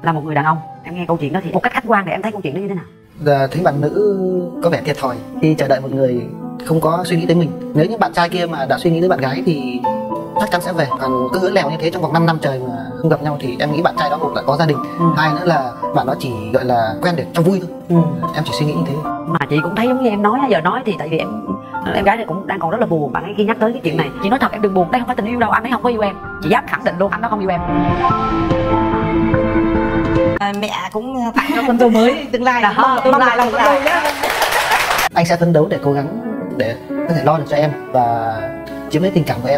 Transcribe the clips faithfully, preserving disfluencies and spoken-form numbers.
là một người đàn ông, em nghe câu chuyện đó thì một cách khách quan thì em thấy câu chuyện đó như thế nào? Là thấy bạn nữ có vẻ thiệt thòi khi chờ đợi một người không có suy nghĩ tới mình. Nếu như bạn trai kia mà đã suy nghĩ tới bạn gái thì chắc chắn sẽ về. Còn cứ hứa lèo như thế trong vòng năm năm trời mà không gặp nhau thì em nghĩ bạn trai đó một là có gia đình, ừ. hai nữa là bạn đó chỉ gọi là quen để cho vui thôi. ừ. Em chỉ suy nghĩ như thế. Mà chị cũng thấy giống như em nói, giờ nói thì tại vì em em gái này cũng đang còn rất là buồn. Bạn ấy khi nhắc tới cái chuyện này, chị nói thật em đừng buồn, đây không phải tình yêu đâu, anh ấy không có yêu em. Chị dám khẳng định luôn, anh đó không yêu em. À, mẹ cũng tặng cho con dâu mới tương lai, đó, tương lai là con dâu nhá. Anh sẽ phấn đấu để cố gắng để có thể lo được cho em và chiếm lấy tình cảm của em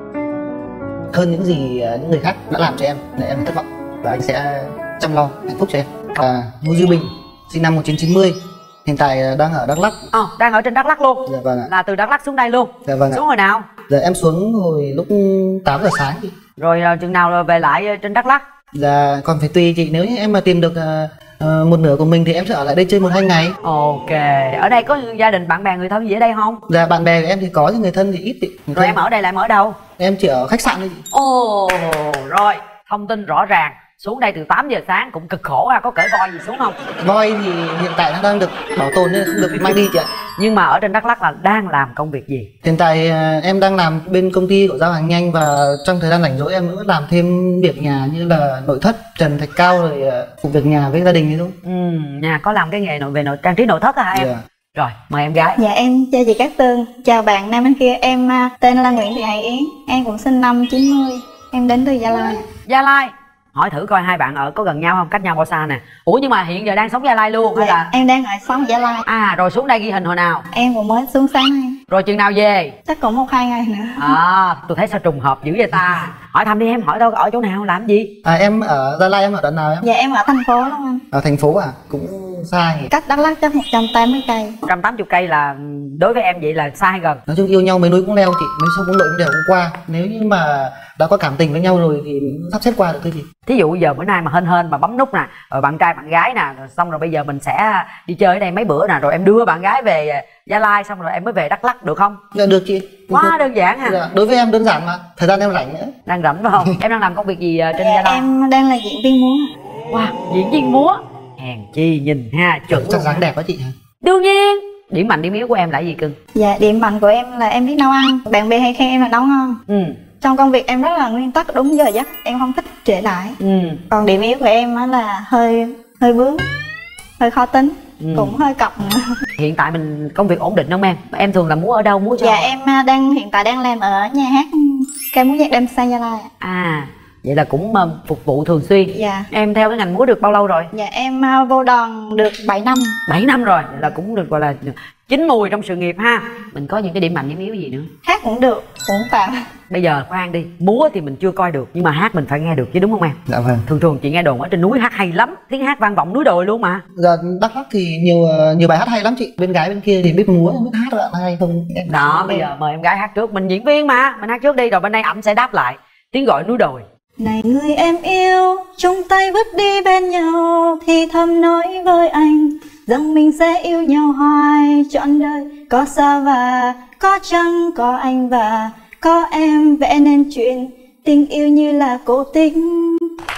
hơn những gì những người khác đã làm cho em để em thất vọng, và anh sẽ chăm lo hạnh phúc cho em. À, Ngô Duy Bình sinh năm một nghìn chín trăm chín mươi, hiện tại đang ở Đắk Lắk. Ờ, đang ở trên Đắk Lắk luôn. Dạ vâng ạ. Là từ Đắk Lắk xuống đây luôn. Dạ vâng ạ. Xuống hồi nào? Dạ em xuống hồi lúc tám giờ sáng chị. Rồi chừng nào rồi về lại trên Đắk Lắk? Dạ còn phải tùy chị, nếu như em mà tìm được uh, một nửa của mình thì em sẽ ở lại đây chơi một hai ngày. Ok, ở đây có gia đình bạn bè người thân gì ở đây không? Dạ bạn bè của em thì có, nhưng người thân thì ít chị. Người Rồi thân. em ở đây là em ở đâu? Em chỉ ở khách sạn thôi chị. Ồ, rồi thông tin rõ ràng. Xuống đây từ tám giờ sáng cũng cực khổ ha, có cởi voi gì xuống không? Voi thì hiện tại nó đang được bảo tồn nên không được mang đi chị ạ. Nhưng mà ở trên Đắk Lắk là đang làm công việc gì? Hiện tại em đang làm bên công ty của giao hàng nhanh, và trong thời gian rảnh rỗi em cũng làm thêm việc nhà như là nội thất, trần thạch cao, rồi phụ việc nhà với gia đình ấy thôi. Ừ, nhà có làm cái nghề nội về nội trang trí nội thất hả em? Yeah. Rồi, mời em gái. Dạ em chào chị Cát Tường, chào bạn nam bên kia, em tên là Nguyễn Thị Hải Yến, em cũng sinh năm chín mươi, em đến từ Gia Lai. Gia Lai. Hỏi thử coi hai bạn ở có gần nhau không, cách nhau bao xa nè. Ủa nhưng mà hiện giờ đang sống Gia Lai luôn hay Dạ, là? em đang ở sống Gia Lai. À rồi xuống đây ghi hình hồi nào? Em cũng mới xuống sáng nay. Rồi chừng nào về? Chắc cũng một hai ngày nữa. À tôi thấy sao trùng hợp dữ vậy ta. Hỏi thăm đi em, hỏi đâu ở chỗ nào làm gì? À em ở Gia Lai, em ở đoạn nào em? Dạ em ở thành phố luôn anh. Ở thành phố à? Cũng xa nhỉ? Cách Đắk Lắk chắc một trăm tám mươi cây. một trăm tám mươi cây là đối với em vậy là xa hay gần? Nói chung yêu nhau mấy núi cũng leo chị, mấy sông cũng lội cũng đều cũng qua. Nếu như mà đã có cảm tình với nhau rồi thì mình sắp xếp qua được thôi chị. Thí dụ giờ bữa nay mà hên hên mà bấm nút nè, rồi bạn trai bạn gái nè, rồi xong rồi bây giờ mình sẽ đi chơi ở đây mấy bữa nè, rồi em đưa bạn gái về Gia Lai xong rồi em mới về Đắk Lắk được không? Dạ được chị. Quá đơn giản ha. Dạ, đối với em đơn giản mà, thời gian em rảnh nữa. Đang rảnh phải không? Em đang làm công việc gì trên Gia Lai? Em đang là diễn viên múa. Wow, diễn viên múa. Hèn chi nhìn ha, chuẩn. Chắc dáng đẹp quá chị hả? Đương nhiên. Điểm mạnh điểm yếu của em là gì cưng? Dạ điểm mạnh của em là em biết nấu ăn, bạn bè hay khen em là nấu ngon. Ừ. Trong công việc em rất là nguyên tắc, đúng giờ giấc, em không thích trễ lại. Ừ. Còn điểm yếu của em á là hơi hơi bướng, hơi khó tính, ừ. cũng hơi cọc nữa. Hiện tại mình công việc ổn định không em? Em thường là múa ở đâu, múa cho? Dạ em đang hiện tại đang làm ở nhà hát ca múa nhạc đêm San Gia Lai. À vậy là cũng uh, phục vụ thường xuyên. Dạ. Em theo cái ngành múa được bao lâu rồi? Dạ em uh, vô đoàn được bảy năm. bảy năm rồi, vậy là cũng được gọi là chín mùi trong sự nghiệp ha. Mình có những cái điểm mạnh điểm yếu gì nữa? Hát cũng được, cũng tạm. Bây giờ khoan đi, múa thì mình chưa coi được, nhưng mà hát mình phải nghe được chứ đúng không em? Dạ vâng. Thường thường chị nghe đồn ở trên núi hát hay lắm, tiếng hát vang vọng núi đồi luôn mà. Dạ Đắk Lắk thì nhiều nhiều bài hát hay lắm chị. Bên gái bên kia thì biết múa, biết hát bạn hay không? Em đó, bây giờ mời em gái hát trước, mình diễn viên mà, mình hát trước đi rồi bên đây ẩm sẽ đáp lại. Tiếng gọi núi đồi. Này người em yêu, chung tay bước đi bên nhau, thì thầm nói với anh rằng mình sẽ yêu nhau hoài trọn đời. Có xa và có trăng, có anh và có em, vẽ nên chuyện tình yêu như là cố tình.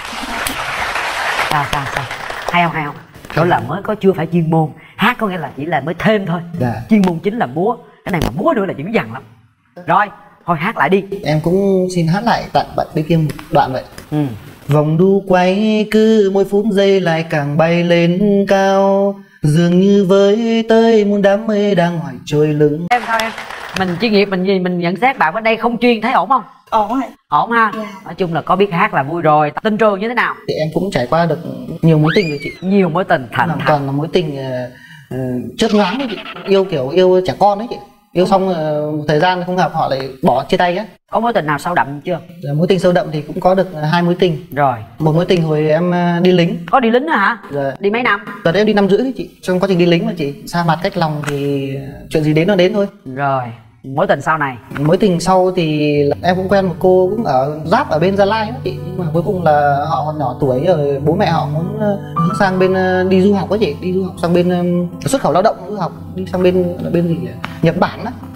Sao sao sao? Hay không hay không? Đó là mới có chưa phải chuyên môn. Hát có nghĩa là chỉ là mới thêm thôi. Dạ. Chuyên môn chính là múa. Cái này mà múa nữa là dữ dằn lắm. Rồi, thôi hát lại đi. Em cũng xin hát lại tặng bạn bên kia một đoạn vậy. Ừ. Vòng đu quay cứ mỗi phút giây lại càng bay lên cao, dường như với tới muôn đám mây đang hoài trôi lưng. Em sao em? Mình chuyên nghiệp mình gì mình nhận xét bạn bên đây không chuyên, thấy ổn không? Ổn rồi. Ổn ha. Yeah. Nói chung là có biết hát là vui rồi. Tình trường như thế nào? Thì em cũng trải qua được nhiều mối tình rồi chị. Nhiều mối tình thành Hoàn thật. toàn là mối tình uh, chớp nhoáng đấy chị. Yêu kiểu yêu trẻ con đấy chị. Yêu xong uh, một thời gian không hợp họ lại bỏ chia tay á. Có mối tình nào sâu đậm chưa? Mối tình sâu đậm thì cũng có được hai mối tình. Rồi. Một mối tình hồi em uh, đi lính. Có đi lính nữa hả? Rồi. Đi mấy năm? Đợt em đi năm rưỡi đấy chị. Trong quá trình đi lính mà chị, xa mặt cách lòng thì chuyện gì đến nó đến thôi. Rồi. Mối tình sau này? Mối tình sau thì em cũng quen một cô cũng ở giáp ở bên Gia Lai đó chị, nhưng mà cuối cùng là họ còn nhỏ tuổi rồi bố mẹ họ muốn hướng sang bên đi du học đó chị, đi du học sang bên xuất khẩu lao động, du học đi sang bên bên gì Nhật Bản đó.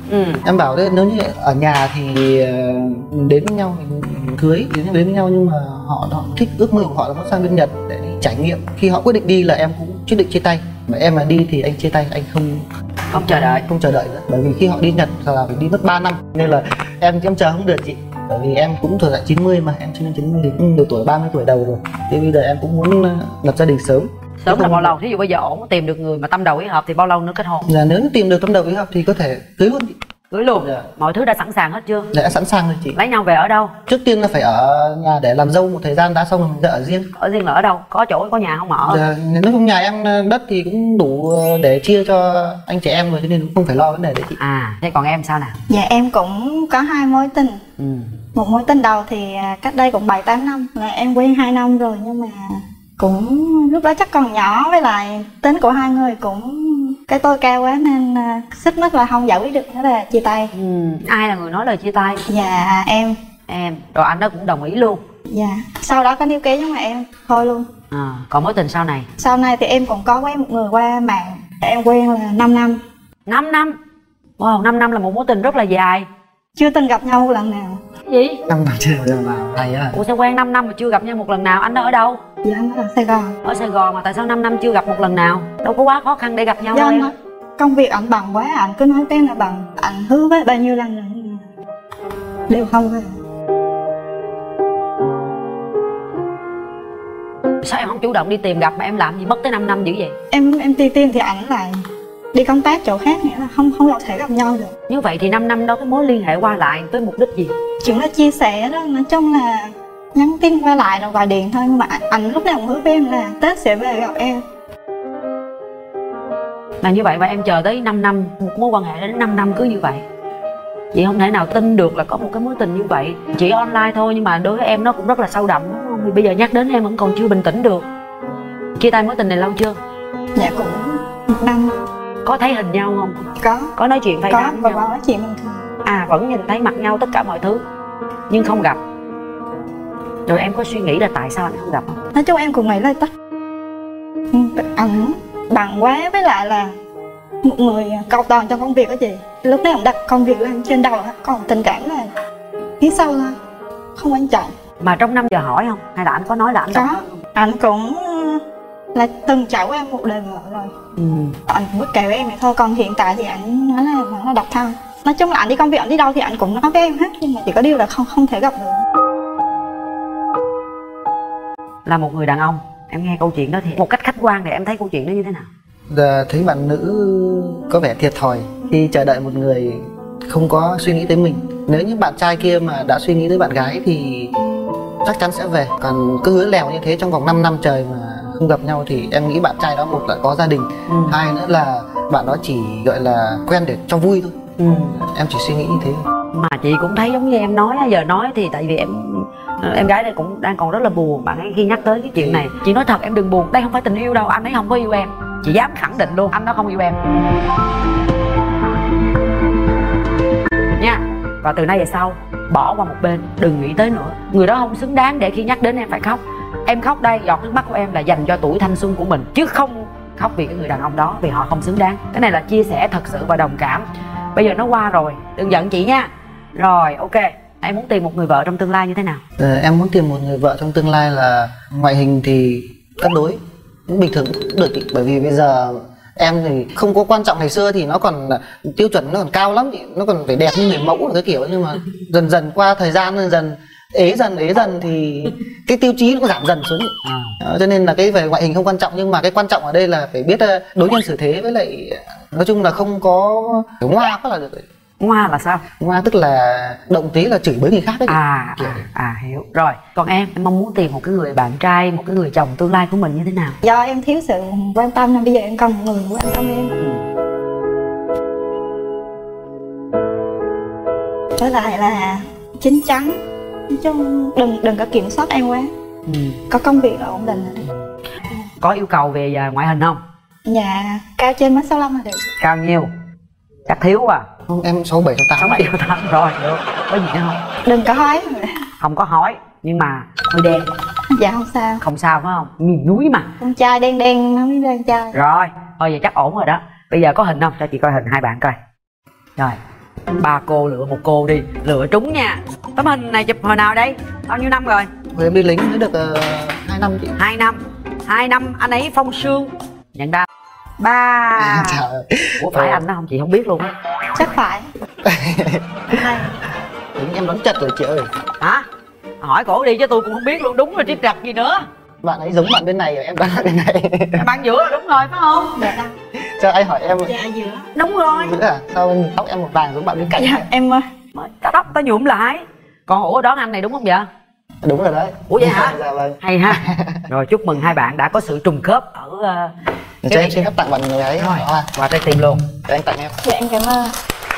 Ừ. Em bảo đấy, nếu như ở nhà thì đến với nhau mình cưới đến với nhau, nhưng mà họ, họ thích, ước mơ của họ là muốn sang bên Nhật để đi trải nghiệm. Khi họ quyết định đi là em cũng quyết định chia tay. Mà em mà đi thì anh chia tay, anh không không chờ đợi không chờ đợi nữa. Bởi vì khi họ đi Nhật là phải đi mất ba năm, nên là em em chờ không được chị. Bởi vì em cũng tuổi lại chín mươi mà, em sinh năm chín mươi thì cũng nhiều tuổi, ba mươi tuổi đầu rồi. Thế bây giờ em cũng muốn lập gia đình sớm. Sớm là bao lâu? Thí dụ bây giờ ổn tìm được người mà tâm đầu ý hợp thì bao lâu nữa kết hôn? Là nếu tìm được tâm đầu ý hợp thì có thể cưới luôn chị. Cưới luôn? Dạ. Mọi thứ đã sẵn sàng hết chưa? Đã sẵn sàng rồi chị. Lấy nhau về ở đâu? Trước tiên là phải ở nhà để làm dâu một thời gian đã, xong rồi mình sẽ ở riêng. Ở riêng là ở đâu? Có chỗ có nhà không mà ở? Dạ, nếu không nhà em đất thì cũng đủ để chia cho anh chị em rồi, cho nên cũng không phải lo vấn đề đấy chị. À, thế còn em sao nào? Dạ em cũng có hai mối tình. Ừ. Một mối tình đầu thì cách đây cũng bảy tám năm, là em quen hai năm rồi, nhưng mà cũng lúc đó chắc còn nhỏ, với lại tính của hai người cũng cái tôi cao quá nên xích mích là không giải quyết được, thế là chia tay. Ừ. Ai là người nói lời chia tay? Dạ em. Em. Rồi anh đó cũng đồng ý luôn? Dạ. Sau đó có níu kéo nhưng mà em thôi luôn. À, còn mối tình sau này? Sau này thì em cũng có quen một người qua mạng, em quen là năm năm. năm năm? Wow, năm năm là một mối tình rất là dài. Chưa từng gặp nhau một lần nào. Gì? năm năm chưa lần nào hay á? Ủa sao quen năm năm mà chưa gặp nhau một lần nào? Anh đó ở đâu? Dạ anh ở Sài Gòn. Ở Sài Gòn mà tại sao năm năm chưa gặp một lần nào? Đâu có quá khó khăn để gặp nhau Do đâu em. nó, công việc ảnh bận quá, ảnh cứ nói tên là bận, ảnh hứa với bao nhiêu lần rồi nhưng mà đều không về. Sao em không chủ động đi tìm gặp mà em làm gì mất tới năm năm dữ vậy? Em em đi tìm thì ảnh lại đi công tác chỗ khác, nghĩa là không không thể gặp nhau được. Như vậy thì năm năm đó cái mối liên hệ qua lại với mục đích gì? Chúng là chia sẻ đó, nói chung là nhắn tin qua lại rồi gọi điện thôi, nhưng mà ảnh lúc nào cũng hứa với em là Tết sẽ về gặp em. Là như vậy mà em chờ tới năm năm, một mối quan hệ đến năm năm cứ như vậy. Chị không thể nào tin được là có một cái mối tình như vậy. Chỉ online thôi nhưng mà đối với em nó cũng rất là sâu đậm đúng không? Thì bây giờ nhắc đến em vẫn còn chưa bình tĩnh được. Chia tay mối tình này lâu chưa? Dạ cũng một năm. Có thấy hình nhau không? Có. Có nói chuyện phải Có, đám và nhau? nói chuyện bình thường. À, vẫn nhìn thấy mặt nhau tất cả mọi thứ nhưng không gặp. Rồi em có suy nghĩ là tại sao anh không gặp không? Nói chung em cũng nghĩ là tất ảnh bận quá, với lại là một người cầu toàn trong công việc đó chị. Lúc nào cũng đặt công việc lên trên đầu, còn tình cảm là phía sau thôi, không quan trọng. Mà trong năm giờ hỏi không? Hay là anh có nói là anh Có. độc thân? Anh cũng là từng trải qua một đời vợ rồi. Ừ. Anh cũng biết kể với em vậy thôi, còn hiện tại thì anh nói là vẫn là độc thân. Nói chung là anh đi công việc, anh đi đâu thì anh cũng nói với em hết, nhưng mà chỉ có điều là không không thể gặp được. Là một người đàn ông, em nghe câu chuyện đó thì một cách khách quan thì em thấy câu chuyện đó như thế nào? Giờ thấy bạn nữ có vẻ thiệt thòi khi chờ đợi một người không có suy nghĩ tới mình. Nếu như bạn trai kia mà đã suy nghĩ tới bạn gái thì chắc chắn sẽ về. Còn cứ hứa lèo như thế trong vòng năm năm trời mà không gặp nhau thì em nghĩ bạn trai đó một là có gia đình, ừ. hai nữa là bạn đó chỉ gọi là quen để cho vui thôi. Ừ. Em chỉ suy nghĩ như thế. Mà chị cũng thấy giống như em nói, giờ nói thì tại vì em em gái đây cũng đang còn rất là buồn. Bạn ấy khi nhắc tới cái chuyện này, chị nói thật em đừng buồn, đây không phải tình yêu đâu, anh ấy không có yêu em. Chị dám khẳng định luôn, anh đó không yêu em nha. Và từ nay về sau bỏ qua một bên, đừng nghĩ tới nữa. Người đó không xứng đáng để khi nhắc đến em phải khóc. Em khóc đây, giọt nước mắt của em là dành cho tuổi thanh xuân của mình, chứ không khóc vì cái người đàn ông đó, vì họ không xứng đáng. Cái này là chia sẻ thật sự và đồng cảm. Bây giờ nó qua rồi, đừng giận chị nha. Rồi, ok, em muốn tìm một người vợ trong tương lai như thế nào? Ờ, em muốn tìm một người vợ trong tương lai là ngoại hình thì cân đối, cũng bình thường cũng được. Bởi vì bây giờ em thì không có quan trọng, ngày xưa thì nó còn tiêu chuẩn nó còn cao lắm, nó còn phải đẹp như người mẫu là cái kiểu. Nhưng mà dần dần qua thời gian dần dần ế dần ế dần thì cái tiêu chí nó cũng giảm dần xuống. À, cho nên là cái về ngoại hình không quan trọng, nhưng mà cái quan trọng ở đây là phải biết đối nhân xử thế, với lại nói chung là không có ngoa quá là được. Ngoa là sao? Ngoa tức là động tí là chửi bới người khác đấy. À, à, à hiểu rồi. Còn em, em mong muốn tìm một cái người bạn trai, một cái người chồng tương lai của mình như thế nào? Do em thiếu sự quan tâm nên bây giờ em cần một người quan tâm em. Ừ. Với lại là chín chắn, nói chung đừng đừng có kiểm soát em quá. Ừ. Có công việc là ổn định rồi. Có yêu cầu về ngoại hình không? Dạ cao trên mét sáu mươi lăm là được. Cao nhiêu? Chắc thiếu à. Không, em sáu bảy sáu tám. sáu bảy sáu tám rồi, được. Có gì nữa không? Đừng có hói. Không có hói, nhưng mà hơi đen. Dạ không sao. Không sao phải không? Miền núi mà. Con trai đen đen nó mới đen trai. Rồi, thôi vậy chắc ổn rồi đó. Bây giờ có hình không? Cho chị coi hình hai bạn coi. Rồi, Ba cô lựa một cô đi, lựa trúng nha. Tấm hình này chụp hồi nào đây? Bao nhiêu năm rồi? Hồi em đi lính mới được uh, hai năm chị. Hai năm. Hai năm anh ấy phong sương. Nhận ra ba. Trời ơi. Ủa phải anh đó không chị không biết luôn á. Chắc phải. Hay. Đúng, em đoán chật rồi chị ơi. Hả? Hỏi cổ đi chứ tôi cũng không biết luôn, đúng rồi chứ trật gì nữa. Bạn ấy giống bạn bên này rồi em đoán bên này. Bạn giữa đúng rồi phải không? Dạ. Cho anh hỏi em. Dạ giữa. Đúng rồi. Giữa à? Sao tóc em một vàng giống bạn bên cạnh? Dạ em ơi. Tóc tao nhuộm lại. Còn ủa đón anh này đúng không vậy? Đúng rồi đấy. Ủa vậy hả? Dạ vâng. Hay ha. Rồi chúc mừng hai bạn đã có sự trùng khớp ở uh, cho em xin phép tặng bạn người ấy. Rồi qua tay tìm luôn. Để anh tặng em. Dạ em cảm ơn.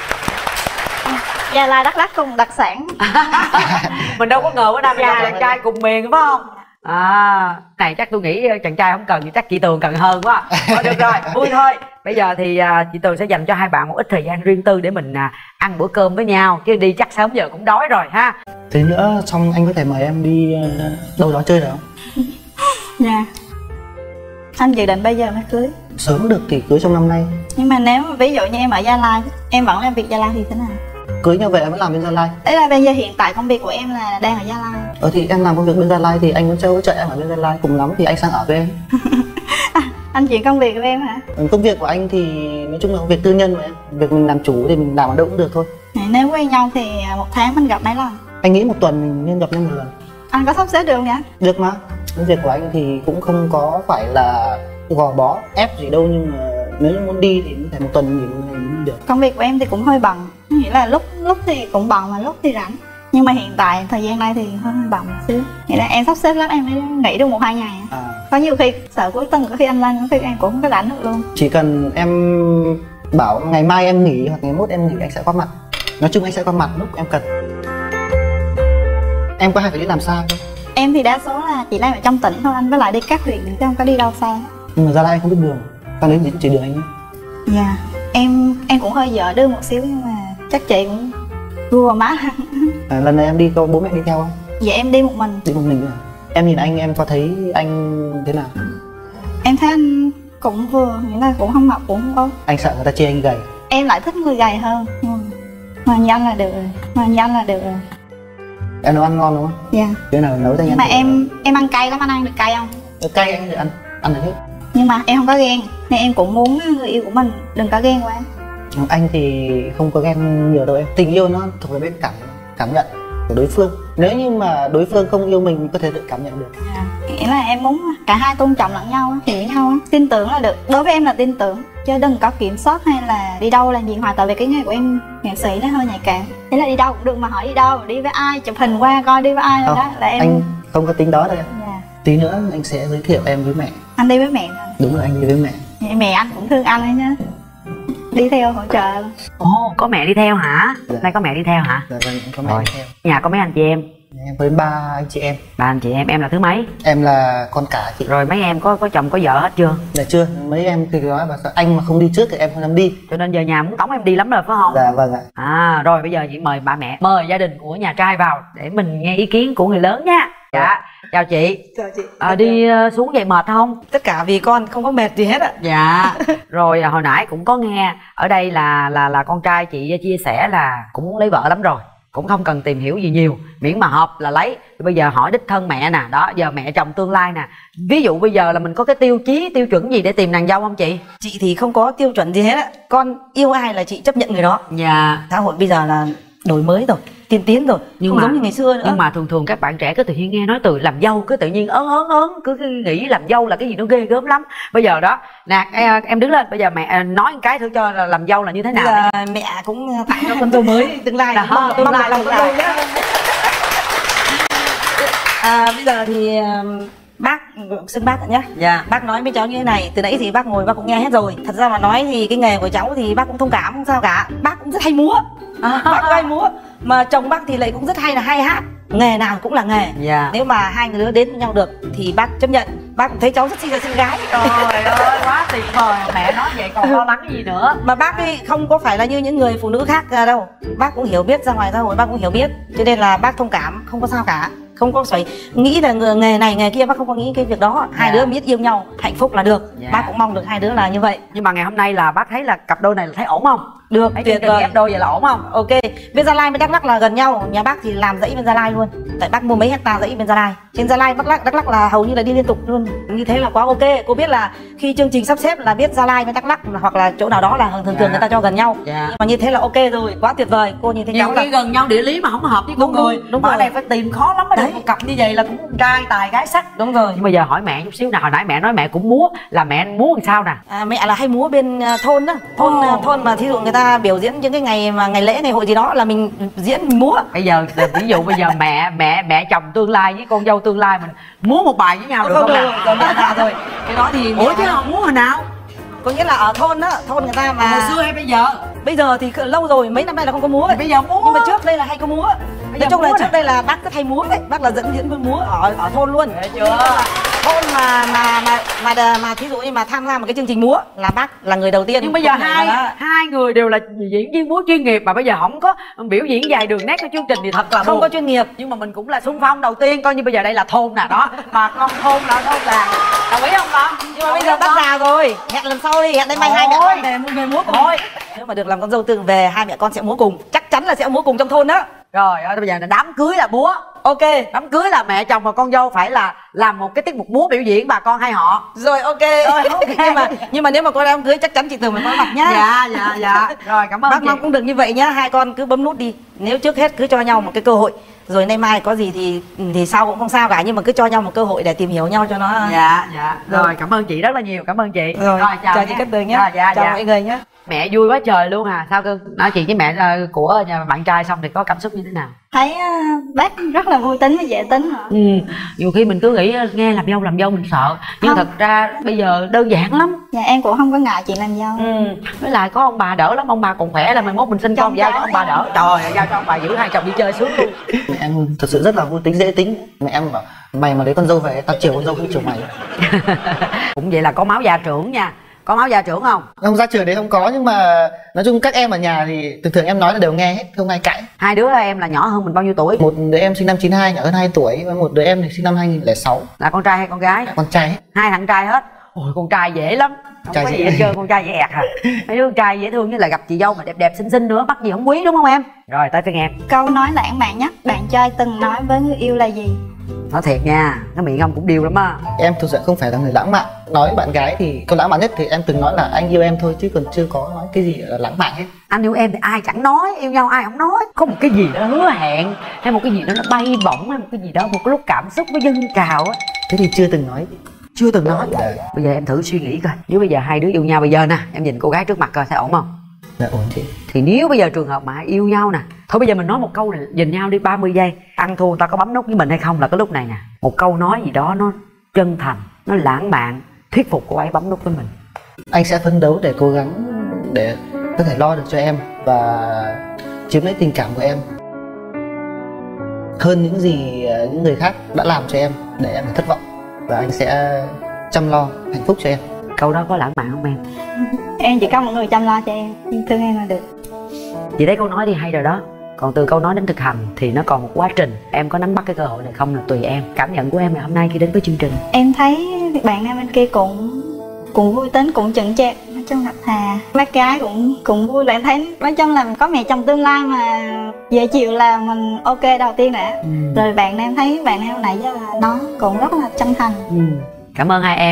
Gia Lai Đắk Lắk cùng đặc sản. Mình đâu có ngờ ở Nam Giang chàng trai cùng miền phải không? À, này chắc tôi nghĩ chàng trai không cần thì chắc chị Tường cần hơn quá. Thôi được rồi, vui thôi. Bây giờ thì uh, chị Tường sẽ dành cho hai bạn một ít thời gian riêng tư để mình uh, ăn bữa cơm với nhau. Chứ đi chắc sớm giờ cũng đói rồi ha. Thế nữa xong anh có thể mời em đi uh, đâu đó chơi được không? Dạ. Anh dự định bây giờ mới cưới. Sớm được thì cưới trong năm nay. Nhưng mà nếu ví dụ như em ở Gia Lai, em vẫn làm việc Gia Lai thì thế nào? Cưới nhau về em mới làm bên Gia Lai. Đấy là bây giờ hiện tại công việc của em là đang ở Gia Lai. Ờ thì em làm công việc bên Gia Lai thì anh muốn chơi hỗ trợ em ở bên Gia Lai, cùng lắm thì anh sang ở với em. À, anh chuyển công việc của em hả? Công việc của anh thì nói chung là công việc tư nhân mà em. Việc mình làm chủ thì mình làm ở đâu cũng được thôi. Nếu quen nhau thì một tháng mình gặp mấy lần? Anh nghĩ một tuần mình nên gặp nhau một lần. Anh có sắp xếp được không nhỉ? Được mà. Công việc của anh thì cũng không có phải là gò bó ép gì đâu, nhưng mà nếu như muốn đi thì có thể một tuần nghỉ một ngày cũng được. Công việc của em thì cũng hơi bận, nghĩa là lúc lúc thì cũng bận mà lúc thì rảnh. Nhưng mà hiện tại thời gian này thì hơi bận một xíu. Nghĩa là em sắp xếp lắm, em mới nghỉ được một hai ngày. À. Có nhiều khi sợ cuối tuần có khi anh lên, có khi em cũng không có rảnh được luôn. Chỉ cần em bảo ngày mai em nghỉ hoặc ngày mốt em nghỉ anh sẽ có mặt. Nói chung anh sẽ có mặt lúc em cần. Em có hay phải đi làm xa không? Em thì đa số là chỉ làm ở trong tỉnh thôi anh, với lại đi các huyện chứ không có đi đâu xa. Nhưng mà Gia Lai anh không biết đường, sang đến chỉ đường anh nhé. Dạ, em em cũng hơi dở đưa một xíu nhưng mà chắc chị cũng vua má. À, lần này em đi có bố mẹ đi theo không? Dạ em đi một mình. Đi một mình à? Em nhìn anh em có thấy anh thế nào? Em thấy anh cũng vừa, nghĩa là cũng không mập cũng không ốm. Anh sợ người ta chê anh gầy. Em lại thích người gầy hơn. Mà như anh là được rồi, mà như anh là được rồi. Em nấu ăn ngon đúng không? Dạ. Thế nào nấu cho anh ăn? Mà em em ăn cay lắm, anh ăn được cay không? Được cay anh được ăn, ăn được hết. Nhưng mà em không có ghen, nên em cũng muốn người yêu của mình đừng có ghen quá. Anh thì không có ghen nhiều đâu em. Tình yêu nó thuộc về bên cảm cảm nhận của đối phương. Nếu như mà đối phương không yêu mình, mình có thể tự cảm nhận được. À, nghĩa là em muốn cả hai tôn trọng lẫn nhau, hiểu nhau, tin tưởng là được. Đối với em là tin tưởng, chứ đừng có kiểm soát hay là đi đâu làm gì hoài. Tại vì cái nghề của em nghệ sĩ nó hơi nhạy cảm. Thế là đi đâu cũng được mà hỏi đi đâu, đi với ai, chụp hình qua coi đi với ai rồi đó là em. Anh không có tính đó đâu em. Dạ. Tí nữa anh sẽ giới thiệu em với mẹ. Anh đi với mẹ rồi. Đúng rồi, anh đi với mẹ. Vậy mẹ anh cũng thương anh ấy nhá. Đi theo hỗ trợ. Ồ, có mẹ đi theo hả? Dạ. Nay có mẹ đi theo hả? Dạ vâng, có mẹ Rồi. đi theo. Nhà có mấy anh chị em? Em với ba anh chị em. Ba anh chị em, em là thứ mấy? Em là con cả chị. Rồi mấy em có có chồng có vợ hết chưa? Dạ chưa, mấy em thì nói bà sợ anh mà không đi trước thì em không dám đi. Cho nên giờ nhà muốn tống em đi lắm rồi phải không? Dạ vâng ạ. À rồi bây giờ chị mời ba mẹ, mời gia đình của nhà trai vào để mình nghe ý kiến của người lớn nha. Dạ, chào chị. Chào chị. À, đi uh, xuống vậy mệt không? Tất cả vì con không có mệt gì hết ạ. Dạ. Rồi hồi nãy cũng có nghe ở đây là là là con trai chị chia sẻ là cũng muốn lấy vợ lắm rồi, cũng không cần tìm hiểu gì nhiều, miễn mà hợp là lấy. Thì bây giờ hỏi đích thân mẹ nè, đó giờ mẹ chồng tương lai nè, ví dụ bây giờ là mình có cái tiêu chí tiêu chuẩn gì để tìm nàng dâu không chị? Chị thì không có tiêu chuẩn gì hết ạ. Con yêu ai là chị chấp nhận người đó. Dạ. Xã hội bây giờ là đổi mới rồi, tiên tiến rồi, Nhưng không mà- giống như ngày xưa nữa. Nhưng mà thường thường các bạn trẻ cứ tự nhiên nghe nói từ làm dâu cứ tự nhiên ớn ớn ớn cứ nghĩ làm dâu là cái gì nó ghê gớm lắm. Bây giờ đó nè em, em đứng lên bây giờ mẹ nói một cái thử cho là làm dâu là như thế Bây nào giờ đi. mẹ cũng tặng cho con dâu mới tương lai. Đó, mong, tương mong lai, là làm tương con lai. dâu nhé. À, bây giờ thì um, bác xưng bác ạ nhé. Dạ. Bác nói với cháu như thế này, từ nãy thì bác ngồi bác cũng nghe hết rồi. Thật ra mà nói thì cái nghề của cháu thì bác cũng thông cảm, không sao cả. Bác cũng rất hay múa, À. bác cũng hay múa. Mà chồng bác thì lại cũng rất hay là hay hát. Nghề nào cũng là nghề. Dạ. Nếu mà hai người đứa đến với nhau được thì bác chấp nhận. Bác cũng thấy cháu rất xinh là xinh gái. Trời ơi quá tuyệt vời, mẹ nói vậy còn lo lắng gì nữa. Mà bác ấy không có phải là như những người phụ nữ khác ra đâu. Bác cũng hiểu biết, ra ngoài xã hội bác cũng hiểu biết. Cho nên là bác thông cảm, không có sao cả. Không có phải nghĩ là người- nghề này nghề kia, bác không có nghĩ cái việc đó. Hai Dạ. đứa biết yêu nhau hạnh phúc là được. Dạ. Bác cũng mong được hai đứa là như vậy. Nhưng mà ngày hôm nay là bác thấy là cặp đôi này là thấy ổn không? Được, Thấy tuyệt chương trình vời. ghép đôi vậy là ổn không? Ok, bên Gia Lai với Đắk Lắk là gần nhau, nhà bác thì làm dãy bên Gia Lai luôn. Tại bác mua mấy hecta dãy bên Gia Lai. Trên Gia Lai, Đắk Lắk, Đắk Lắk là hầu như là đi liên tục luôn. Như thế là quá ok. Cô biết là khi chương trình sắp xếp là biết Gia Lai với Đắk Lắk hoặc là chỗ nào đó là thường thường Dạ. người ta cho gần nhau. Dạ. Nhưng mà như thế là ok rồi, quá tuyệt vời. Cô nhìn thấy Nhiều cháu khi là gần nhau địa lý mà không hợp với con Đúng rồi, người. đúng Mà ở rồi. đây phải tìm khó lắm mới được Đấy. một cặp như vậy là cũng con trai tài gái sắc. đúng rồi. Nhưng bây giờ hỏi mẹ chút xíu nào, hồi nãy mẹ nói mẹ cũng múa, là mẹ múa làm sao nè? À, mẹ là hay múa bên à, thôn đó, thôn Ồ. à, thôn mà thí dụ người ta biểu diễn những cái ngày mà ngày lễ ngày hội gì đó là mình diễn mình múa. Bây giờ ví dụ bây giờ mẹ mẹ mẹ chồng tương lai với con dâu tương lai mình múa một bài với nhau được Không không được, nè? còn đã già rồi. Cái đó thì Ủa chứ không múa hồi nào? có nghĩa là ở thôn đó, thôn người ta mà Hồi xưa hay bây giờ? bây giờ thì lâu rồi, mấy năm nay là không có múa. Thì bây giờ múa. Nhưng mà trước đây là hay có múa. Bây Nói giờ chung là múa trước nè. đây là bác rất hay múa đấy, bác là dẫn diễn viên múa ở ở thôn luôn. Thấy chưa? Thôn mà mà mà mà mà, mà thí dụ như mà tham gia một cái chương trình múa là bác là người đầu tiên. Nhưng bây giờ Công nhận hai là hai người đều là diễn viên múa chuyên nghiệp mà bây giờ không có biểu diễn dài đường nét của chương trình thì thật là không buồn. có chuyên nghiệp. Nhưng mà mình cũng là xung phong đầu tiên, coi như bây giờ đây là thôn nè đó, bà con thôn là thôn làng, đồng ý không con? Nhưng mà bây giờ bác già rồi, hẹn lần sau đi, hẹn đến mai Thôi. hai mẹ con về về múa cùng. Thôi. Nếu mà được làm con dâu tương về, hai mẹ con sẽ múa cùng, chắc chắn là sẽ múa cùng trong thôn đó. Rồi bây giờ là đám cưới là múa, Ok. đám cưới là mẹ chồng và con dâu phải là làm một cái tiết mục múa biểu diễn bà con hai họ. Rồi ok. Rồi, ok. nhưng mà nhưng mà nếu mà có đám cưới chắc chắn chị Tường phải có mặt nhá. Dạ dạ dạ. Rồi cảm ơn Bác chị. mong cũng được như vậy nhá, hai con cứ bấm nút đi. Nếu trước hết cứ cho nhau một cái cơ hội, rồi nay mai có gì thì thì sau cũng không sao cả, nhưng mà cứ cho nhau một cơ hội để tìm hiểu nhau cho nó. Dạ dạ. Rồi. Rồi cảm ơn chị rất là nhiều, cảm ơn chị. Rồi, chào, chào chị Cát Tường nhé. Dạ dạ Chào dạ. mọi người nhé. Mẹ vui quá trời luôn à. Sao cơ? Nói chuyện với mẹ ờ, của nhà bạn trai xong thì có cảm xúc như thế nào? Thấy à, bác rất là vui tính và dễ tính hả? Ừ, nhiều khi mình cứ nghĩ ờ, nghe làm dâu làm dâu mình sợ, nhưng Không. thật ra bây giờ đơn giản lắm. Dạ em cũng không có ngại chuyện làm dâu. Ừ, với lại có ông bà đỡ lắm, ông bà còn khỏe là mai mốt mình sinh con Chồng giao cho cháu. ông bà đỡ. Trời ơi, giao cho ông bà giữ hai chồng đi chơi sướng luôn. Mẹ em thật sự rất là vui tính dễ tính. Mẹ em bảo mày mà lấy con dâu về tao chiều con dâu không chiều mày. Cũng vậy là có máu gia trưởng nha. Có máu gia trưởng không? Không, ra trường đấy không có, nhưng mà nói chung các em ở nhà thì thường thường em nói là đều nghe hết, không ai cãi. Hai đứa em là nhỏ hơn mình bao nhiêu tuổi? Một đứa em sinh năm chín hai nhỏ hơn hai tuổi, và một đứa em thì sinh năm hai nghìn lẻ sáu, Là con trai hay con gái? con trai hết. Hai thằng trai hết. Ôi con trai dễ lắm, không Trai có dễ. gì hết trơn, con trai dễ ẹt à. Mấy đứa con trai dễ thương, như là gặp chị dâu mà đẹp đẹp xinh xinh nữa, bắt gì không quý, đúng không em? Rồi tới phiên em. Câu nói lãng mạn nhất bạn trai từng nói với người yêu là gì? Nói thiệt nha, cái miệng ông cũng điêu lắm á. Em thực sự không phải là người lãng mạn. Nói bạn gái thì câu lãng mạn nhất thì em từng nói là anh yêu em thôi, chứ còn chưa có nói cái gì là lãng mạn hết. Anh yêu em thì ai chẳng nói, yêu nhau ai không nói. Có một cái gì đó hứa hẹn, hay một cái gì đó nó bay bổng, hay một cái gì đó, một cái lúc cảm xúc nó dâng trào á. Thế thì chưa từng nói. Chưa từng nói. Dạ. Bây giờ em thử suy nghĩ coi, nếu bây giờ hai đứa yêu nhau bây giờ nè, em nhìn cô gái trước mặt coi sẽ ổn không? Dạ ổn chị. Thì nếu bây giờ trường hợp mà yêu nhau nè, thôi bây giờ mình nói một câu này, nhìn nhau đi ba mươi giây, ăn thua người ta có bấm nút với mình hay không là cái lúc này nè. Một câu nói gì đó nó chân thành, nó lãng mạn, thuyết phục cô ấy bấm nút với mình. Anh sẽ phấn đấu để cố gắng để có thể lo được cho em và chiếm lấy tình cảm của em hơn những gì ờ, những người khác đã làm cho em để em phải thất vọng, và anh sẽ chăm lo hạnh phúc cho em. Câu đó có lãng mạn không em? Em chỉ có một người chăm lo cho em, nhưng thương em là được. Chị thấy câu nói thì hay rồi đó, còn từ câu nói đến thực hành thì nó còn một quá trình. Em có nắm bắt cái cơ hội này không là tùy em. Cảm nhận của em ngày hôm nay khi đến với chương trình? Em thấy bạn nam bên kia cũng cũng vui tính, cũng chững chạc, nói chung thật thà. Bác gái cũng cũng vui, lại thấy nói chung là có mẹ chồng tương lai mà dễ chịu là mình ok đầu tiên đã. Ừ. Rồi bạn nam thấy bạn nam nãy giờ là nó cũng rất là chân thành. Ừ. Cảm ơn hai em.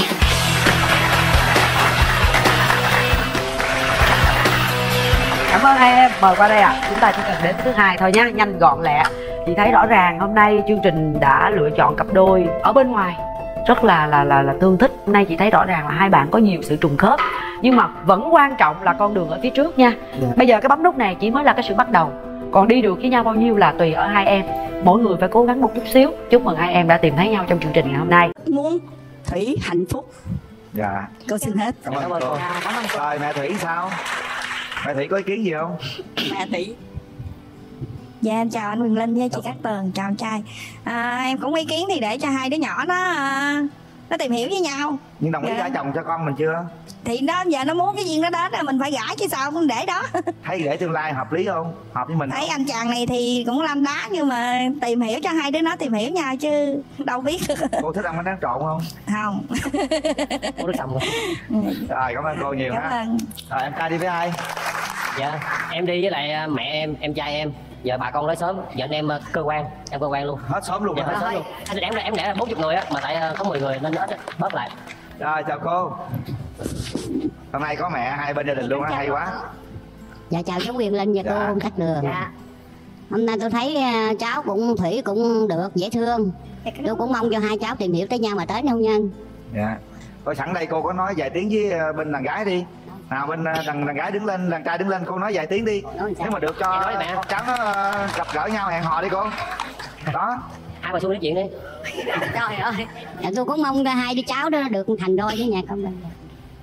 Cảm ơn hai em, mời qua đây ạ. À. Chúng ta chỉ cần đến thứ hai thôi nhé, nhanh gọn lẹ. Chị thấy rõ ràng hôm nay chương trình đã lựa chọn cặp đôi ở bên ngoài rất là là là là tương thích. Hôm nay chị thấy rõ ràng là hai bạn có nhiều sự trùng khớp, nhưng mà vẫn quan trọng là con đường ở phía trước nha. Yeah. Bây giờ cái bấm nút này chỉ mới là cái sự bắt đầu, còn đi được với nhau bao nhiêu là tùy ở hai em. Mỗi người phải cố gắng một chút xíu. Chúc mừng hai em đã tìm thấy nhau trong chương trình ngày hôm nay. Muốn Thủy hạnh phúc. Dạ, Cô xin hết. cảm ơn cô. Rồi mẹ Thủy sao? Mẹ Thủy có ý kiến gì không? Mẹ Thủy. Dạ em chào anh Quyền Linh với chị Cát Tường, chào trai. À, em cũng ý kiến thì để cho hai đứa nhỏ nó à, nó tìm hiểu với nhau. Nhưng đồng ý Dạ. gả chồng cho con mình chưa? Thì nó giờ nó muốn cái duyên nó đến là mình phải gả chứ sao không để đó. Thấy để tương lai hợp lý không? Hợp với mình Thấy không? anh chàng này thì cũng lanh đá, nhưng mà tìm hiểu cho hai đứa nó tìm hiểu nhau chứ đâu biết. Cô thích ăn bánh tráng trộn không? Không. Ủa, được xong rồi. Rồi cảm ơn cô nhiều Cảm ha. ơn. Rồi em ca đi với ai? Dạ em đi với lại mẹ em, em trai em. Giờ bà con nói sớm, giờ anh em cơ quan, em cơ quan luôn. Hết sớm luôn. Dạ, hết sớm luôn. Anh em em lẽ là bốn mươi người á, mà tại có mười người nên hết bớt lại. Rồi chào cô. Hôm nay có mẹ hai bên gia đình luôn á, hay quá. Dạ chào cháu Quyền Linh và Dạ. cô Cát Đường. Dạ. Hôm nay tôi thấy à, cháu cũng Thủy cũng được, dễ thương. Tôi cũng mong cho hai cháu tìm hiểu tới nhau mà tới hôn nhân. Dạ. Thôi sẵn đây cô có nói vài tiếng với ờ, bên đàn gái đi. Nào bên ờ, đàn đàn gái đứng lên, đàn trai đứng lên, cô nói vài tiếng đi. Nếu mà được cho Dạ, nói mẹ. con cháu nó ờ, gặp gỡ nhau hẹn hò đi cô. Đó. Hai bà xui nói chuyện đi. Trời ơi. Dạ, tôi cũng mong hai đứa cháu đó được thành đôi với nhà con mình.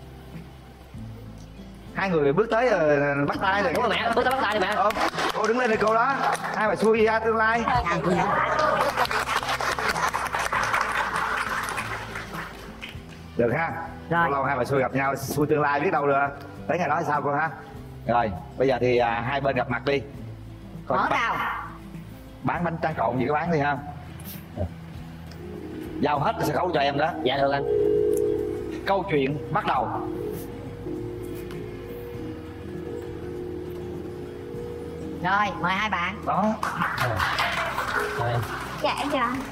Hai người bước tới ờ, bắt tay rồi. Đúng rồi mẹ, bước tới bắt tay đi mẹ. Ờ, cô đứng lên đi cô đó. Hai bà xui ra tương lai. Được ha. Rồi. Lâu lâu hai bà xui gặp nhau, xui tương lai biết đâu được. Tới ngày đó sao cô ha. Rồi bây giờ thì à, hai bên gặp mặt đi. Coi Mở bán- đầu. bán bánh tráng trộn gì cái bán đi ha. Giao hết sân khấu cho em đó. Dạ được anh. Câu chuyện bắt đầu. Rồi mời hai bạn. Đó. Rồi em. Dạ em chào anh.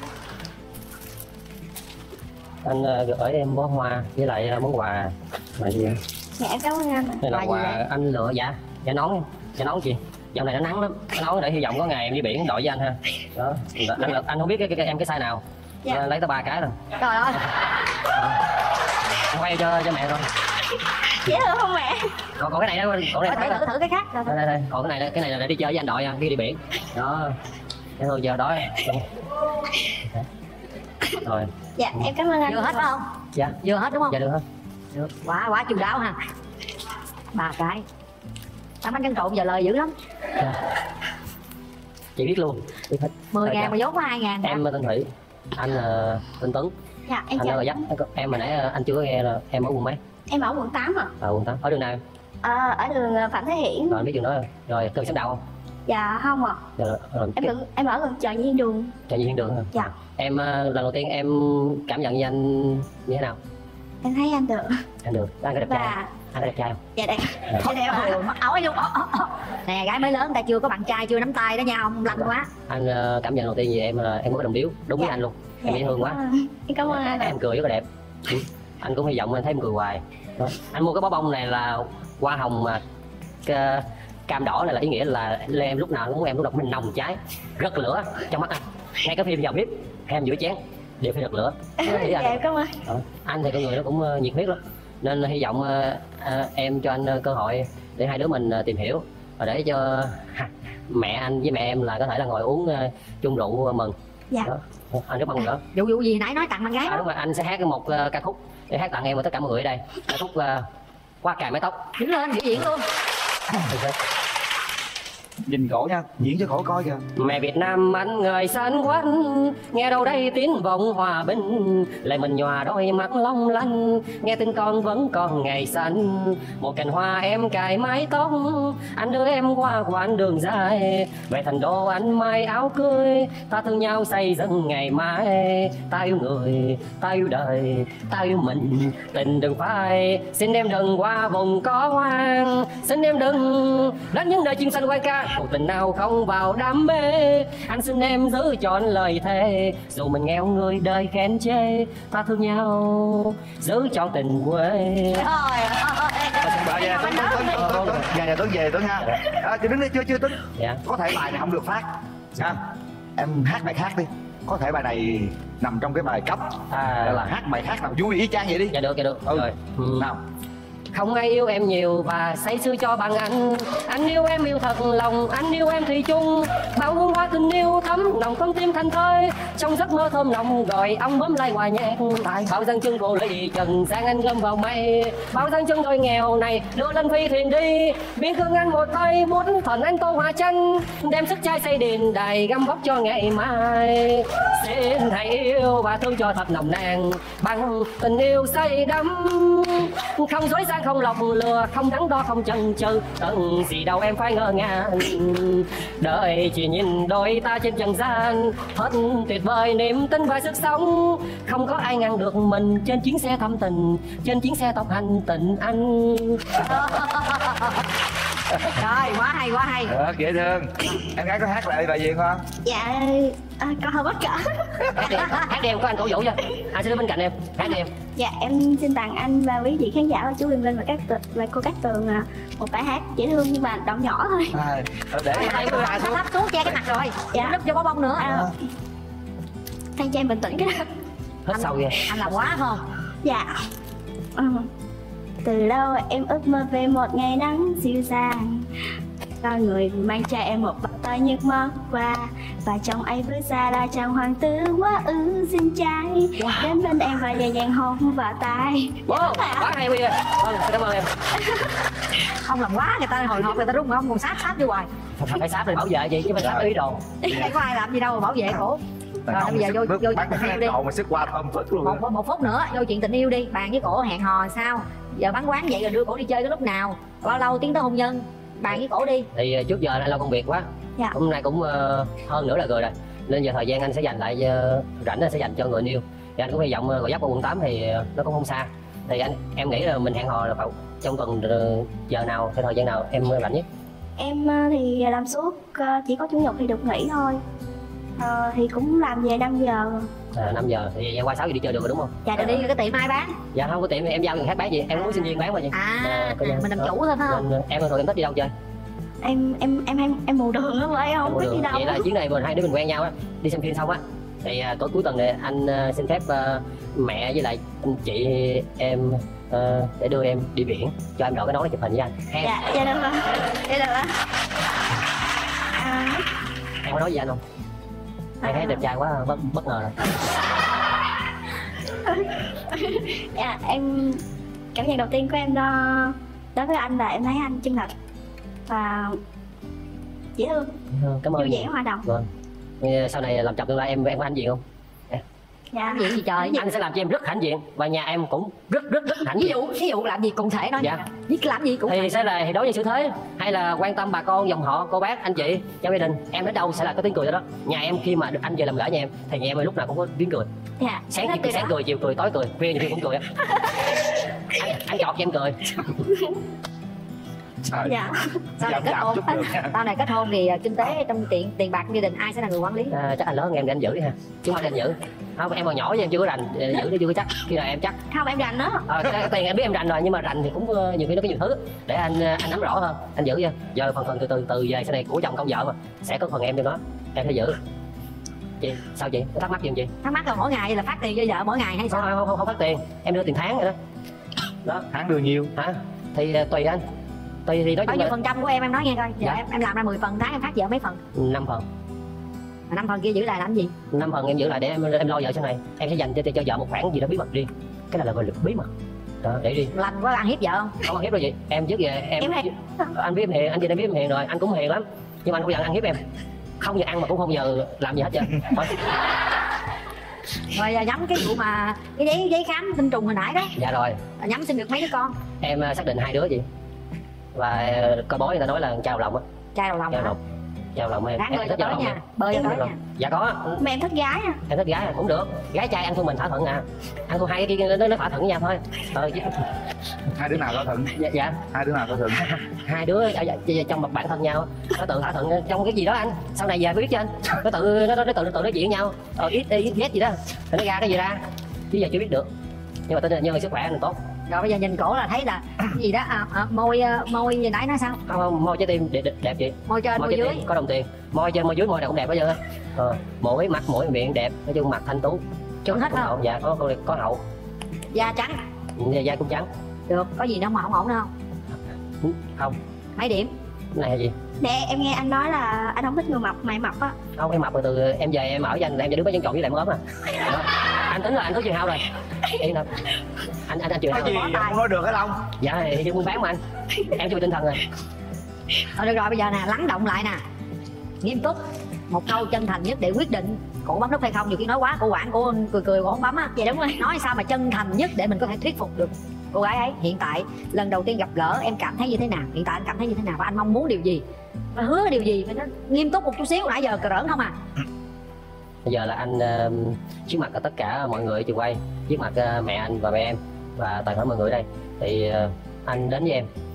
Anh ờ, gửi em bó hoa với lại ờ, món quà là gì vậy? Dạ em cảm ơn anh. Đây là Quà gì quà vậy? anh lựa. Dạ dạ nón em. Dạ nón chị. Dạo này nó nắng lắm, cái nón để hy vọng có ngày em đi biển đội với anh ha. Đó anh, anh, anh không biết cái, cái, cái em cái size nào. Dạ. Lấy tới ba cái rồi. Trời ơi. Anh quay cho cho mẹ thôi. Dễ thương không mẹ? Còn còn cái này đó, còn cái này Thử, thử, thử cái khác. Rồi, đây, đây đây còn cái này đây, cái này là để đi chơi với anh đội nha, đi đi biển đó. Thế thôi giờ đói rồi. dạ em cảm ơn anh. Vừa hết phải không? Dạ Vừa hết đúng không? dạ được hết. Được. Quá quá chu đáo ha. Ba cái. Ăn bánh tráng trộn giờ lời dữ lắm. Dạ. Chị biết luôn, biết hết. Mười Rồi, ngàn dạ. mà vốn có hai ngàn. Em tên Thủy, anh là tên Tuấn. Dạ em Anh chào. là dắt em hồi nãy anh chưa có nghe là em ở quận mấy? Em ở quận tám ạ. Ở quận tám. Ở đường nào em? À, ở đường Phạm Thế Hiển. Rồi anh biết đường đó rồi. Rồi gần Sông Đạo không? Dạ không ạ. Rồi, rồi, Em ở, em ở gần chợ Nhiên Đường. Trà Nhiên đường hả? Dạ. Em ờ, lần đầu tiên em cảm nhận với anh như thế nào? Em thấy anh được. Anh được. Anh có đẹp trai. Và Anh có đẹp trai không? dạ đây. Dạ đẹp hả? Mặc áo ấy luôn. Ồ, ồ, ồ. Nè gái mới lớn ta chưa có bạn trai chưa nắm tay đó nha ông lanh quá. Anh ờ, cảm nhận đầu tiên về em là em có đồng điếu đúng với Dạ. anh luôn. Em dễ thương quá. Em cảm ơn anh. Em cười rất là đẹp. Ừ. Anh cũng hy vọng anh thấy em cười hoài. Đó. Anh mua cái bó bông này là hoa hồng mà cái cam đỏ này là ý nghĩa là lên em lúc nào cũng muốn em lúc nào cũng nồng cháy rực lửa trong mắt anh. Ngay cái phim vào bếp em giữa chén đều phải rực lửa. Thì Dạ anh, em cảm ơn. Đó. Anh thì con người nó cũng ờ, nhiệt huyết lắm nên hy vọng ờ, ờ, em cho anh ờ, cơ hội để hai đứa mình ờ, tìm hiểu và để cho ha, mẹ anh với mẹ em là có thể là ngồi uống ờ, chung rượu mừng. Dạ. Đó. Anh rất mong nữa. Vụ vụ gì nãy nói tặng bạn gái À, đó. đúng rồi, anh sẽ hát một uh, ca khúc để hát tặng em và tất cả mọi người ở đây. Ca khúc uh, Qua cài mái tóc. Đứng lên biểu diễn luôn. Nhìn cổ nha, diễn cho cổ coi kìa. Mẹ Việt Nam anh người xanh quanh, nghe đâu đây tiếng vọng hòa bình, lại mình nhòa đôi mắt long lanh, nghe tin con vẫn còn ngày xanh. Một cành hoa em cài mái tóc, anh đưa em qua quãng đường dài, về thành đô anh may áo cưới, ta thương nhau xây dựng ngày mai. Ta yêu người, ta yêu đời, ta yêu mình, tình đừng phai, xin em đừng qua vùng có hoang, xin em đừng đến những nơi chim xanh quay ca. Cuộc tình nào không vào đam mê, anh xin em giữ trọn lời thề, dù mình nghèo người đời khen chê, ta thương nhau giữ trọn tình quê. Rồi về Tuấn, Tuấn, Tuấn, Tuấn, Tuấn, Tuấn. Nhà nhà Tuấn về Tuấn ha. À, chị đứng đi chưa chưa Tuấn. Dạ. Có thể bài này không được phát. Ha. Em hát bài khác đi. Có thể bài này nằm trong cái bài cấp. À. Là hát bài khác nào vui y chang vậy đi. Dạ được, dạ được. Ừ. Rồi. Ừ. Nào. Không ai yêu em nhiều và say sưa cho bằng anh, anh yêu em yêu thật lòng, anh yêu em thủy chung, bao hương hoa tình yêu thấm nồng con tim thành thơi, trong giấc mơ thơm nồng gọi ông bấm lại hòa nhạc. Bao dang chân cô lì trần sang anh gom vào mây, bao dang chân đôi nghèo này đưa lên phi thuyền đi, biên cương anh một tay muốn thần anh tô hòa chân, đem sức trai xây đền đài găm vóc cho ngày mai. Xin hãy yêu và thương cho thật nồng nàn bằng tình yêu say đắm, không dối gian không lọc lừa, không đắn đo không chần chừ, cần gì đâu em phải ngỡ ngàng. Đời chỉ nhìn đôi ta trên trần gian, thật tuyệt vời niềm tin và sức sống, không có ai ngăn được mình trên chuyến xe thăm tình, trên chuyến xe tộc hành tình anh. Rồi, quá hay, quá hay. Được, dễ thương. Em gái có hát lại bài gì không? Dạ à, con hơi bất cỡ. Hát đều, hát đều có anh cổ vũ cho. Anh sẽ đứng bên cạnh em, hát đều. Dạ em xin tặng anh và quý vị khán giả và chú Huyền Linh và các và cô Cát Tường một bài hát dễ thương nhưng mà đoạn nhỏ thôi. À, để Đây tôi thấp thấp xuống che cái mặt rồi. Dạ. Lúc cho bó bông nữa. À, thay cho em bình tĩnh cái đó. Hết sâu kìa. Anh làm quá không? Dạ. Ừ. Từ lâu em ước mơ về một ngày nắng dịu dàng, con người mang cho em một bàn tay những món quà, và trong ấy bước ra là chàng hoàng tử quá ư xinh trai. Wow. Đến bên em và nhẹ nhàng hôn vào tay. Wow, quá hay bây giờ. Vâng, cảm ơn em. Không làm quá người ta hồi hộp người ta rung không còn sát sát đi hoài. Phải sát để bảo vệ gì chứ phải sát ý đồ. Đây có ai làm gì đâu mà bảo vệ cổ. Rồi bây giờ vô vô chuyện tình yêu đi. Mà sức qua thơm phức luôn. Một một phút nữa vô chuyện tình yêu đi, bàn với cổ hẹn hò sao? Giờ bắn quán vậy rồi đưa cổ đi chơi cái lúc nào? Bao lâu tiến tới hôn nhân? Bàn với cổ đi. Thì trước giờ anh lo công việc quá. Dạ. Hôm nay cũng uh, hơn nữa là rồi rồi. Nên giờ thời gian anh sẽ dành lại uh, rảnh anh sẽ dành cho người yêu. Thì anh cũng hy vọng uh, Gò Vấp ở quận tám thì uh, nó cũng không xa. Thì anh em nghĩ là mình hẹn hò là phải trong tuần uh, giờ nào, hay thời gian nào em rảnh nhất? Em thì làm suốt, chỉ có chủ nhật thì được nghỉ thôi. Ờ, thì cũng làm về năm giờ. À, năm giờ thì qua sáu giờ đi chơi được rồi đúng không? Dạ được, đi cái tiệm ai bán? Dạ không có tiệm, em giao người khác bán gì, em muốn sinh viên bán mà gì. À, à, à mình làm chủ thôi phải không? Nên, em thường em thích đi đâu chơi? Em em em em em mù đường lắm rồi, em không biết đi đâu. Vậy là chuyến này mình hai đứa mình quen nhau á, đi xem phim xong á thì uh, tối cuối tuần này anh uh, xin phép uh, mẹ với lại anh chị em uh, để đưa em đi biển, cho em đội cái nón để chụp hình với anh. Em. Dạ, dạ được rồi. Dạ được rồi. À... Em có nói gì anh không? Em thấy đẹp trai quá bất bất ngờ rồi. Dạ, em cảm nhận đầu tiên của em đó đối với anh là em thấy anh chân thật và dễ thương, cảm ơn. vui vẻ hòa đồng. Vâng. Sau này làm chồng tương lai em em có hãnh diện không? Dạ. Hãnh diện gì trời? Anh sẽ làm cho em rất hãnh diện và nhà em cũng rất rất rất hãnh Ví diện. dụ ví dụ làm gì cụ thể nói. Dạ. Biết làm gì cụ thể. Thì sẽ là thì đối với sự thế hay là quan tâm bà con dòng họ cô bác anh chị trong gia đình, em đến đâu sẽ là có tiếng cười đó. Nhà em khi mà được anh về làm gỡ nhà em thì nhà em lúc nào cũng có tiếng cười. Dạ. Sáng thì sáng cười, chiều cười, tối cười, khuya thì cũng cười á. anh, anh chọt cho em cười. Trời. Dạ. Sau này kết hôn, sau này kết hôn thì kinh tế trong tiền tiền bạc gia đình ai sẽ là người quản lý? À, chắc anh lớn hơn em để anh giữ đi ha, chứ không anh giữ. Không, em còn nhỏ với em chưa có rành, giữ đi chưa có chắc, khi nào em chắc. Không, em rành đó. À, tiền em biết em rành rồi nhưng mà rành thì cũng uh, nhiều khi nó có nhiều thứ để anh uh, anh nắm rõ hơn, anh giữ nha. Giờ phần phần từ từ từ về sau này của chồng công vợ mà sẽ có phần em trong đó, em phải giữ. Chị sao chị thắc mắc gì không chị? Thắc mắc là mỗi ngày là phát tiền cho vợ mỗi ngày hay sao? Không không không, không phát tiền, em đưa tiền tháng rồi đó. Đó Tháng đưa nhiêu? hả? Thì uh, tùy anh, tùy thì nói bao chung nhiêu là phần trăm của em em nói nghe coi. Giờ dạ. em em làm ra mười phần tháng em phát vợ mấy phần? năm phần. Mà năm phần kia giữ lại làm gì? Năm phần em giữ lại để em em lo vợ sau này, em sẽ dành cho cho vợ một khoản gì đó bí mật riêng, cái này là gọi là bí mật đó, để đi. Lành quá ăn hiếp vợ không? Không ăn hiếp đâu chị, em trước giờ em, Em hiền. anh biết em hiền, anh chị đã biết em hiền rồi, anh cũng hiền lắm nhưng mà anh không bao giờ ăn hiếp em, không giờ ăn mà cũng không giờ làm gì hết trơn. Rồi giờ nhắm cái vụ mà cái giấy giấy khám tinh trùng hồi nãy đó. Dạ rồi. Nhắm sinh được mấy đứa con? Em uh, xác định hai đứa chị, và uh, coi bói người ta nói là trao lòng á. Trai đầu lòng Trao hả? lòng, trao lòng em. Ráng Em bơi thích cho tới trao lòng nha, em. bơi cho tới nha. Dạ có. Mà em thích gái à. Em thích gái cũng được, gái trai ăn thua mình thỏa thuận à, ăn thua hai cái kia nó nó thỏa thuận với nhau thôi. Ờ, chứ... Hai đứa nào thỏa thuận? Dạ, dạ. Hai đứa nào thỏa thuận? Hai đứa ở, ở, trong một bản thân nhau nó tự thỏa thuận trong cái gì đó anh, sau này về mới biết cho anh, nó tự nó nó, nó tự nó tự nói chuyện với nhau, ờ, ít ít ghét gì đó thì nó ra cái gì ra chứ giờ chưa biết được, nhưng mà tên nhân sức khỏe anh tốt. Rồi bây giờ nhìn cổ là thấy là cái gì đó à, à, môi môi gì nãy nói sao? Không không, môi trái tim đẹp, đẹp, đẹp chị. Môi trên môi, môi dưới có đồng tiền, môi trên môi dưới môi nào cũng đẹp hết trơn á. Ờ, mũi mặt mũi miệng đẹp, nói chung mặt thanh tú chuẩn hết không? Dạ có có, có hậu, da trắng, da, da cũng trắng. được, có gì đâu mà không ổn đâu không? Không. Mấy điểm? Cái này là gì? Để em nghe anh nói là anh không thích người mập, mày mập á. Không, em mập rồi từ em về em ở với anh, em cho đứa bé chân trộn với lại ốm à. Đó. Anh tính là anh có chiều hao rồi. Yên tâm. Anh anh anh chiều hao. Cái gì rồi. không nói được hết không? Dạ thì đi buôn bán mà anh. Em chưa bị tinh thần rồi. Thôi được rồi, bây giờ nè, lắng động lại nè, nghiêm túc, một câu chân thành nhất để quyết định cổ bấm nút hay không. Nhiều khi nói quá cổ quảng, cổ cười cười cổ không bấm á. Dạ đúng rồi. Nói sao mà chân thành nhất để mình có thể thuyết phục được cô gái ấy. Hiện tại lần đầu tiên gặp gỡ em cảm thấy như thế nào? Hiện tại anh cảm thấy như thế nào và anh mong muốn điều gì? Và hứa điều gì? Phải nói nghiêm túc một chút xíu, nãy giờ cờ rỡn không à. Bây giờ là anh uh, trước mặt tất cả mọi người ở trường quay, trước mặt uh, mẹ anh và mẹ em và toàn thể mọi người đây thì uh, anh đến với em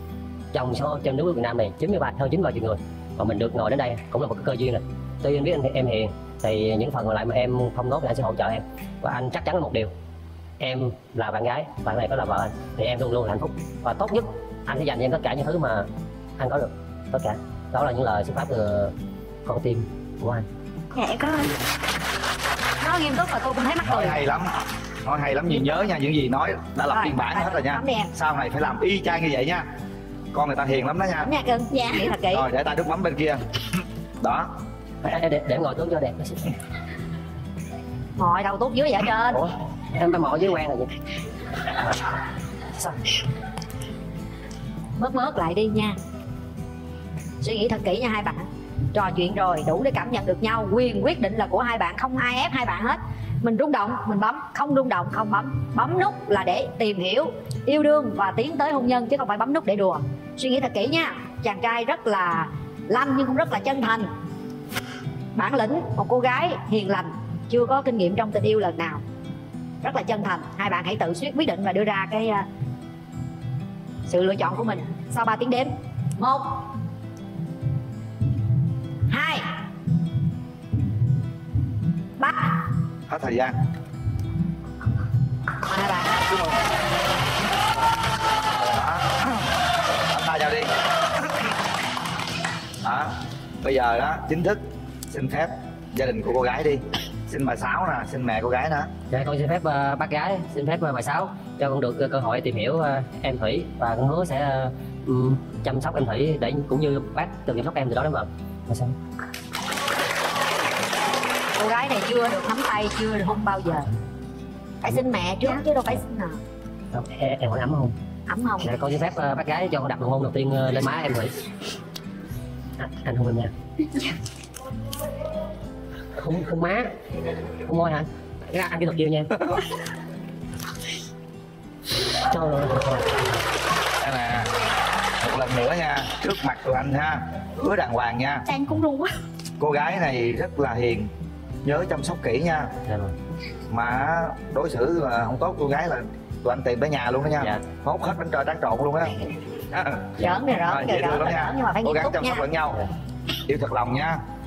trong số trên nước Việt Nam này chín mươi ba hơn chín mươi ba triệu người, và mình được ngồi đến đây cũng là một cái cơ duyên này. Tuy anh biết anh em hiền thì những phần còn lại mà em không tốt thì anh sẽ hỗ trợ em, và anh chắc chắn là một điều, em là bạn gái, bạn này có là vợ anh thì em luôn luôn là hạnh phúc, và tốt nhất anh sẽ dành cho em tất cả những thứ mà anh có được, tất cả đó là những lời xuất phát từ con tim của anh. Dạ em cảm ơn. Nói nghiêm túc và tôi cũng thấy mắc cười. Nói hay lắm, nói hay lắm, nhìn nhớ nha, những gì nói đã lập biên bản hết rồi nha. Sau này phải làm y chang như vậy nha. Con người ta hiền lắm đó nha. Dạ cưng. Dạ. Nghĩ thật kỹ. Rồi để tay đút mắm bên kia. Đó. Để, để, để ngồi tướng cho đẹp. Ngồi đầu tốt dưới vậy trên. Ủa, em phải ngồi dưới quen rồi vậy. Sao? Bớt bớt lại đi nha. Suy nghĩ thật kỹ nha hai bạn. Trò chuyện rồi đủ để cảm nhận được nhau, quyền quyết định là của hai bạn, không ai ép hai bạn hết. Mình rung động mình bấm, không rung động không bấm. Bấm nút là để tìm hiểu, yêu đương và tiến tới hôn nhân, chứ không phải bấm nút để đùa. Suy nghĩ thật kỹ nha. Chàng trai rất là lanh nhưng cũng rất là chân thành, bản lĩnh, một cô gái hiền lành, chưa có kinh nghiệm trong tình yêu lần nào, rất là chân thành. Hai bạn hãy tự quyết định và đưa ra cái uh, sự lựa chọn của mình sau ba tiếng đếm. Một, hai, ba. Hết thời gian. Mời hai bạn. Đó. Anh tay vào đi. Đó. Bây giờ đó chính thức xin phép gia đình của cô gái đi. Xin bà Sáu nè, xin mẹ cô gái nữa. Dạ con xin phép uh, bác gái, xin phép uh, bà Sáu cho con được uh, cơ hội tìm hiểu uh, em Thủy, và con hứa sẽ uh, um, chăm sóc em Thủy để cũng như bác từng chăm sóc em từ đó đến giờ. Bà sao? Cô gái này chưa được nắm tay, chưa được hôn bao giờ. Phải xin mẹ trước chứ đâu phải xin nào. Không, em, em hỏi ấm không? Ấm không? Dạ con xin phép uh, bác gái cho con đặt nụ hôn đầu tiên uh, lên má em Thủy. À, anh hôn em nha. Không, không má, không môi hả? Cái ăn kỹ thuật chiêu nha. Trời ơi. Đây nè, một lần nữa nha, trước mặt tụi anh ha, hứa đàng hoàng nha. Anh cũng run quá. Cô gái này rất là hiền, nhớ chăm sóc kỹ nha. Dạ rồi. Mà đối xử là không tốt cô gái là tụi anh tìm tới nhà luôn đó nha. Dạ. Hốt hết bánh trôi tráng trộn luôn á. Giỡn này Rồi, rỡn dễ kìa, thương giỡn lắm nha. nhưng mà phải Cố nghiêm gắng túc chăm nha. sóc lẫn nhau, yêu thật lòng nha.